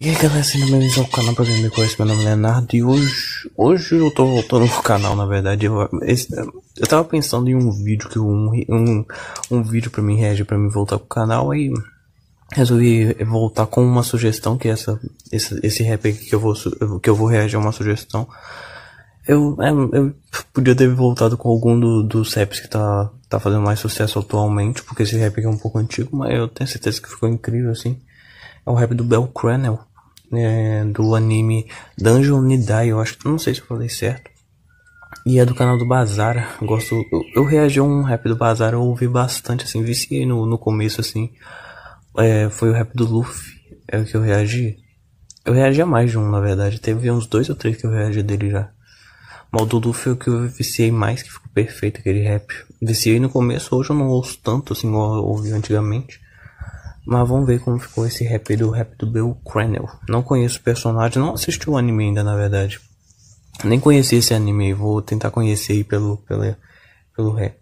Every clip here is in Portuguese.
E aí galera, sejam bem-vindos ao canal. Pra quem me conhece, meu nome é Leonardo. E hoje eu tô voltando pro canal. Na verdade, eu tava pensando em um vídeo um vídeo pra mim reagir, pra mim voltar pro canal. Aí resolvi voltar com uma sugestão, que é esse rap aqui que eu vou reagir a uma sugestão. Eu podia ter voltado com algum dos raps que tá fazendo mais sucesso atualmente, porque esse rap aqui é um pouco antigo, mas eu tenho certeza que ficou incrível assim. É o rap do Bell Cranel, do anime Dungeon Nidai, eu acho, não sei se eu falei certo. E é do canal do Bazara. Eu reagi a um rap do Bazara, eu ouvi bastante assim, viciei no começo assim. Foi o rap do Luffy, é o que eu reagi. Eu reagi a mais de um, na verdade, teve uns 2 ou 3 que eu reagi dele já. Mas o do Luffy é o que eu viciei mais, que ficou perfeito aquele rap. Viciei no começo, hoje eu não ouço tanto assim igual eu ouvi antigamente. Mas vamos ver como ficou esse rap do Bell Cranel. Não conheço o personagem, não assisti o anime ainda, na verdade. Nem conheci esse anime, vou tentar conhecer aí pelo rap.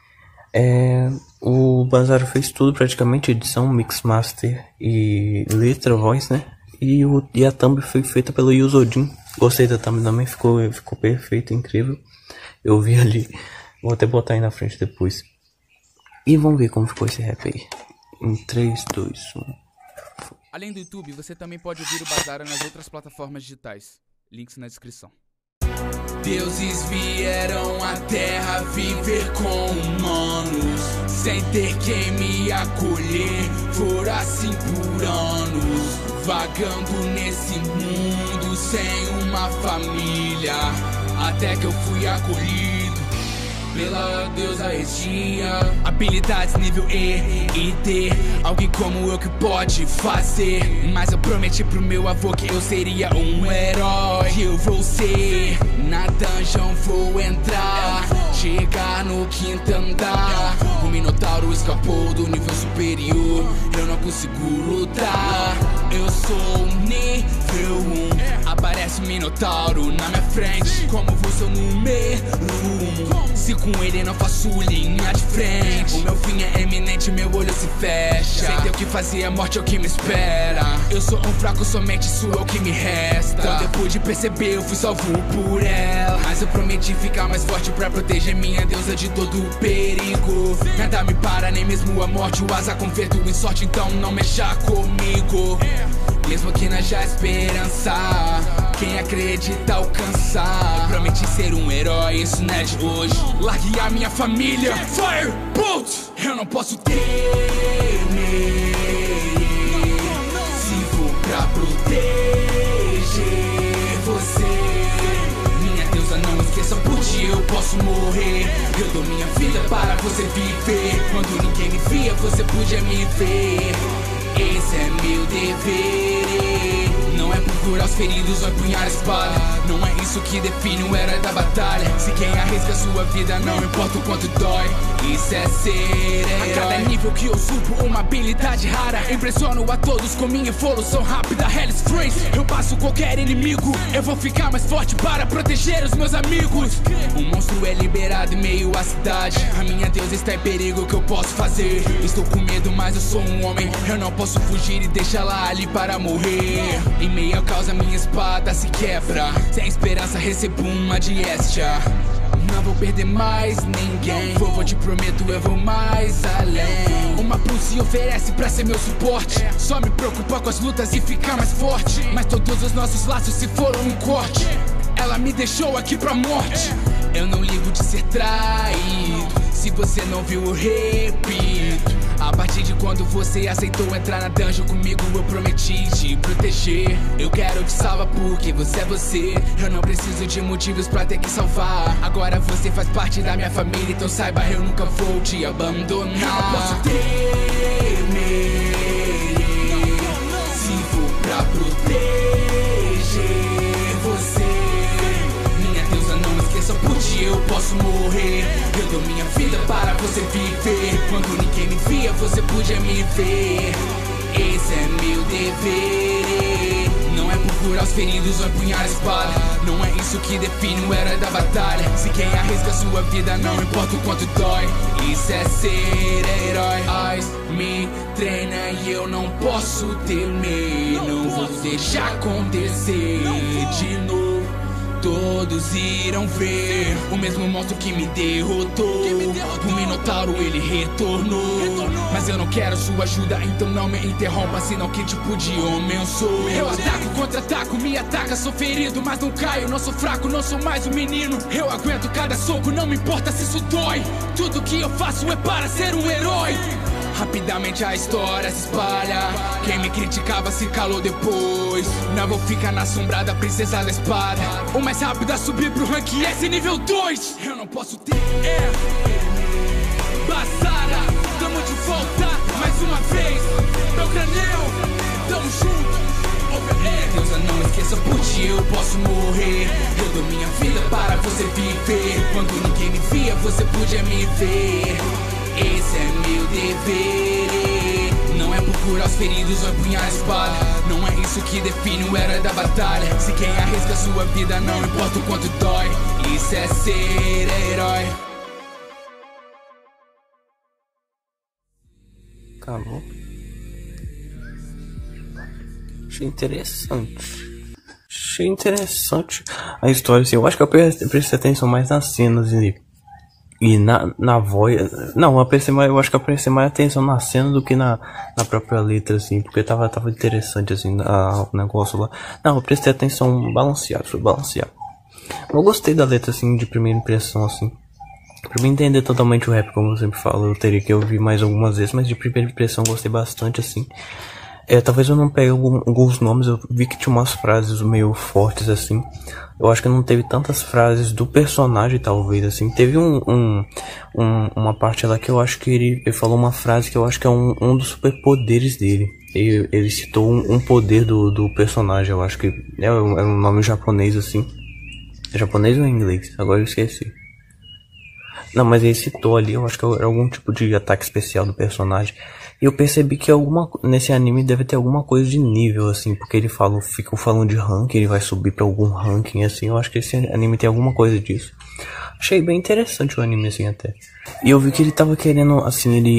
O Bazar fez tudo praticamente, edição, mix master e letra, voz, né? E a thumb foi feita pelo Yuzodin. Gostei da thumb também, ficou perfeito, incrível. Eu vi ali, vou até botar aí na frente depois. E vamos ver como ficou esse rap aí. Em 3, 2, 1. Além do YouTube, você também pode ouvir o Bazara nas outras plataformas digitais. Links na descrição. Deuses vieram à terra viver com humanos, sem ter quem me acolher, for assim por anos, vagando nesse mundo sem uma família, até que eu fui acolhido pela deusa Regia. Habilidades nível E e D, alguém como eu que pode fazer. Mas eu prometi pro meu avô que eu seria um herói. Eu vou ser, na dungeon vou entrar, chegar no quinto andar. O Minotauro escapou do nível superior, eu não consigo lutar. Eu sou nível 1, aparece o Minotauro na minha frente. Como vou ser o número 1? Se com ele não faço linha de frente, o meu fim é eminente, meu olho se fecha. Sem ter o que fazer, a morte é o que me espera. Eu sou um fraco, somente isso é o que me resta. Quando eu pude perceber, eu fui salvo por ela. Mas eu prometi ficar mais forte pra proteger minha deusa de todo o perigo. Nada me para, nem mesmo a morte. O azar converto em sorte, então não mexa comigo. Mesmo que não haja esperança, quem acredita alcançar. Eu prometi ser um herói, isso não é de hoje. Larguei a minha família, Firebolt! Eu não posso temer, se for pra proteger você. Minha deusa, não esqueça, por dia eu posso morrer. Eu dou minha vida para você viver. Quando ninguém me via, você podia me ver. Esse é meu dever. Não é procurar os feridos ou empunhar a espada. Não é isso que define o herói da batalha. Se quem arrisca sua vida, não importa o quanto dói, isso é ser herói. A cada nível que eu subo, uma habilidade rara. Impressiono a todos com minha evolução rápida. Hellis Freeze, eu passo qualquer inimigo. Eu vou ficar mais forte para proteger os meus amigos. Um monstro é liberado em meio à cidade. A minha deusa está em perigo, o que eu posso fazer? Estou com medo, mas eu sou um homem. Eu não posso fugir e deixá-la ali para morrer. Em meio ao caos, a minha espada se quebra. Sem esperança, recebo uma diéstia. Não vou perder mais ninguém. Vovô, te prometo, eu vou mais além. Uma Pulse se oferece pra ser meu suporte. Só me preocupar com as lutas e ficar mais forte. Mas todos os nossos laços se foram um corte. Ela me deixou aqui pra morte. Eu não ligo de ser traído. Se você não viu, eu repito. A partir de quando você aceitou entrar na dungeon comigo, eu prometi te proteger. Eu quero te salvar porque você é você. Eu não preciso de motivos pra ter que salvar. Agora você faz parte da minha família, então saiba, eu nunca vou te abandonar. Eu não posso temer, se for pra proteger você. Minha deusa, não esqueça, por dia eu posso morrer. Eu dou minha vida para você viver. Quando ninguém me via, você podia me ver. Esse é meu dever. Não é por procurar os feridos ou empunhar a espada. Não é isso que define o herói da batalha. Se quem arrisca sua vida, não importa o quanto dói. Isso é ser herói. Me treina e eu não posso temer. Não vou deixar acontecer de novo. Todos irão ver o mesmo monstro que me derrotou. O Minotauro, ele retornou. Mas eu não quero sua ajuda, então não me interrompa, senão que tipo de homem eu sou? Eu ataco, contra-ataco, me ataca, sou ferido, mas não caio. Não sou fraco, não sou mais um menino. Eu aguento cada soco, não me importa se isso dói. Tudo que eu faço é para ser um herói. Rapidamente a história se espalha. Quem me criticava se calou depois. Não vou ficar na sombra da princesa da espada. O mais rápido a subir pro rank S nível 2. Eu não posso ter Bazara, tamo de volta mais uma vez. Meu crânio, tamo junto. Deusa, não esqueça, por ti eu posso morrer. Eu dou minha vida para você viver. Quando ninguém me via, você podia me ver. Esse é meu dever. Não é procurar os feridos ou empunhar a espada. Não é isso que define o herói da batalha. Se quem arrisca sua vida, não importa o quanto dói. Isso é ser herói. Acabou. Achei interessante a história, assim. Eu acho que eu prestei atenção mais nas cenas e na voz. Não, eu acho que eu prestei mais atenção na cena do que na própria letra, assim, porque tava interessante, assim, o negócio lá. Não, eu prestei atenção foi balanceado. Eu gostei da letra, assim, de primeira impressão, assim. Pra mim entender totalmente o rap, como eu sempre falo, eu teria que ouvir mais algumas vezes, mas de primeira impressão eu gostei bastante, assim. Talvez eu não pegue alguns nomes, eu vi que tinha umas frases meio fortes, assim. Eu acho que não teve tantas frases do personagem, talvez, assim. Teve uma parte lá que eu acho que ele falou uma frase que eu acho que é um dos superpoderes dele. Ele citou um poder do personagem, eu acho que é um nome japonês, assim. É japonês ou é inglês? Agora eu esqueci. Não, mas ele citou ali, eu acho que era algum tipo de ataque especial do personagem. E eu percebi que nesse anime deve ter alguma coisa de nível, assim, porque ele ficou falando de ranking, ele vai subir pra algum ranking, assim. Eu acho que esse anime tem alguma coisa disso. Achei bem interessante o anime, assim, até. E eu vi que ele tava querendo, assim, ele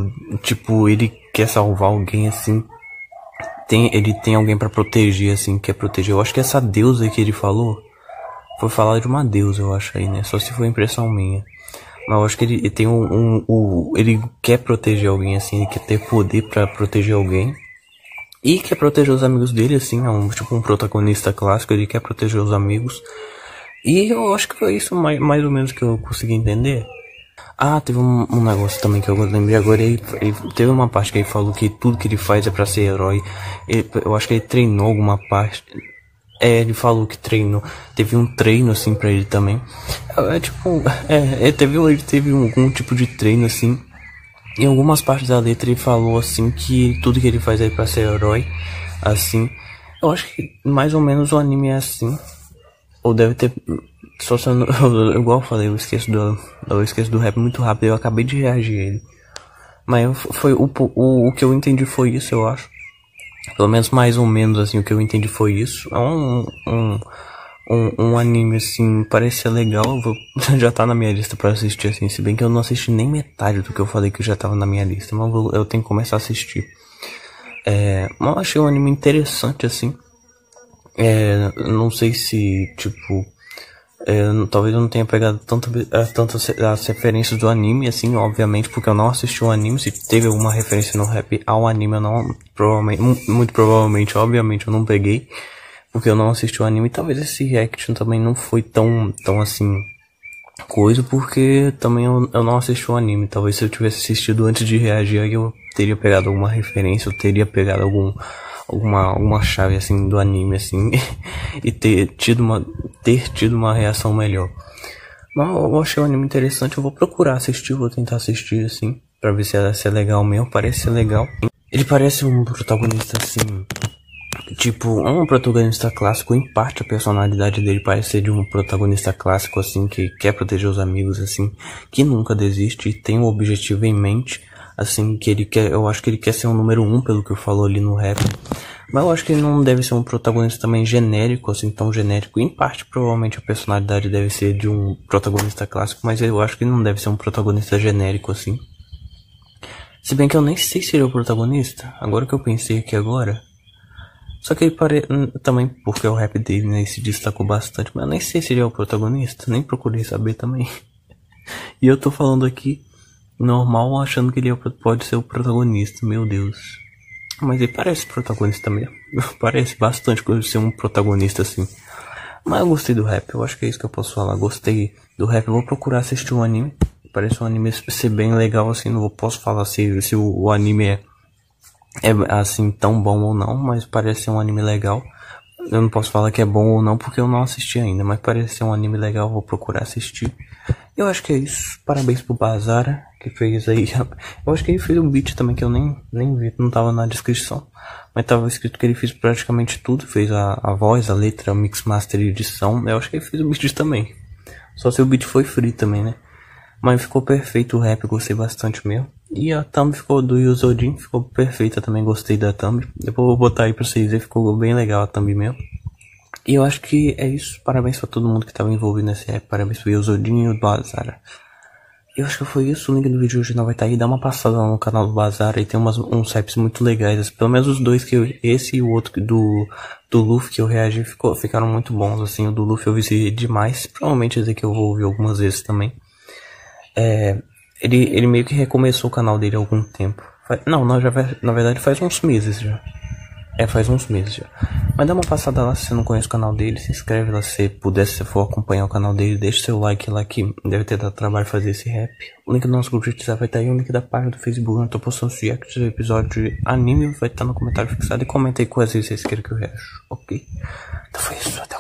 quer salvar alguém, assim. Ele tem alguém pra proteger, assim, quer proteger. Eu acho que essa deusa que ele falou, foi falar de uma deusa, eu acho aí, né? Só se foi impressão minha. Mas eu acho que ele tem ele quer proteger alguém, assim, ele quer ter poder pra proteger alguém. E quer proteger os amigos dele, assim, é um protagonista clássico, ele quer proteger os amigos. E eu acho que foi isso mais ou menos que eu consegui entender. Ah, teve um negócio também que eu lembrei agora, ele teve uma parte que ele falou que tudo que ele faz é pra ser herói. Eu acho que ele treinou alguma parte. Ele falou que treinou, teve um treino, assim, pra ele também. Ele teve algum tipo de treino, assim. Em algumas partes da letra ele falou, assim, que tudo que ele faz é pra ser herói, assim. Eu acho que mais ou menos o anime é assim. Ou deve ter... igual eu falei, eu esqueço do rap muito rápido, eu acabei de reagir a ele. Mas foi o que eu entendi foi isso, eu acho. Pelo menos mais ou menos assim, o que eu entendi foi isso. É um anime assim, parece ser legal. Já tá na minha lista pra assistir, assim. Se bem que eu não assisti nem metade do que eu falei que já tava na minha lista, mas eu tenho que começar a assistir. Mas eu achei um anime interessante, assim. Não sei se, tipo... talvez eu não tenha pegado tantas as referências do anime, assim, obviamente, porque eu não assisti o anime. Se teve alguma referência no rap ao anime, eu não, muito provavelmente, obviamente, eu não peguei, porque eu não assisti o anime. Talvez esse reaction também não foi tão assim, coisa, porque também eu não assisti o anime. Talvez se eu tivesse assistido antes de reagir, aí eu teria pegado alguma referência, eu teria pegado alguma chave, assim, do anime, assim, e ter tido uma reação melhor. Mas eu achei o anime interessante, eu vou procurar assistir, vou tentar assistir, assim, pra ver se é legal mesmo. Parece ser legal. Ele parece um protagonista, assim, tipo, um protagonista clássico. Em parte a personalidade dele parece ser de um protagonista clássico, assim, que quer proteger os amigos, assim, que nunca desiste e tem um objetivo em mente, assim, que ele quer. Eu acho que ele quer ser o número 1, pelo que eu falou ali no rap. Mas eu acho que ele não deve ser um protagonista também genérico, assim, tão genérico. Em parte, provavelmente a personalidade deve ser de um protagonista clássico, mas eu acho que ele não deve ser um protagonista genérico, assim. Se bem que eu nem sei se ele é o protagonista, agora que eu pensei aqui agora. Só que ele também, porque o rap dele, né, se destacou bastante, mas eu nem sei se ele é o protagonista, nem procurei saber também. E eu tô falando aqui, normal, achando que ele pode ser o protagonista, meu Deus. Mas ele parece protagonista mesmo. Parece bastante com ele ser um protagonista assim. Mas eu gostei do rap, eu acho que é isso que eu posso falar. Gostei do rap, eu vou procurar assistir um anime. Parece um anime ser bem legal assim. Não posso falar se o anime é assim tão bom ou não, mas parece ser um anime legal. Eu não posso falar que é bom ou não porque eu não assisti ainda, mas parece ser um anime legal, vou procurar assistir. Eu acho que é isso. Parabéns pro Bazara, que fez aí. Eu acho que ele fez um beat também que eu nem vi, não tava na descrição. Mas tava escrito que ele fez praticamente tudo. Fez a voz, a letra, mix, master e edição. Eu acho que ele fez o beat também. Só se o beat foi free também, né? Mas ficou perfeito o rap, gostei bastante mesmo. E a thumb ficou do Yuzodin, ficou perfeita também, gostei da thumb. Depois eu vou botar aí pra vocês verem, ficou bem legal a thumb mesmo. E eu acho que é isso, parabéns pra todo mundo que tava envolvido nesse rap, parabéns pro Yuzodin e o Bazara. Eu acho que foi isso, o link do vídeo hoje não vai estar aí, dá uma passada lá no canal do Bazara e tem uns raps muito legais, pelo menos os dois, esse e o outro do Luffy que eu reagi ficaram muito bons, assim, o do Luffy eu vi demais, provavelmente esse aqui eu vou ouvir algumas vezes também. Ele meio que recomeçou o canal dele há algum tempo. Na verdade faz uns meses já. Faz uns meses já. Mas dá uma passada lá se você não conhece o canal dele. Se inscreve lá se puder, se você for acompanhar o canal dele. Deixa seu like lá que deve ter dado trabalho fazer esse rap. O link do nosso grupo de WhatsApp vai estar aí. O link da página do Facebook. Eu tô postando os reacts do episódio de anime. Vai estar no comentário fixado. E comenta aí quais vezes vocês querem que eu reaja. Ok? Então foi isso. Até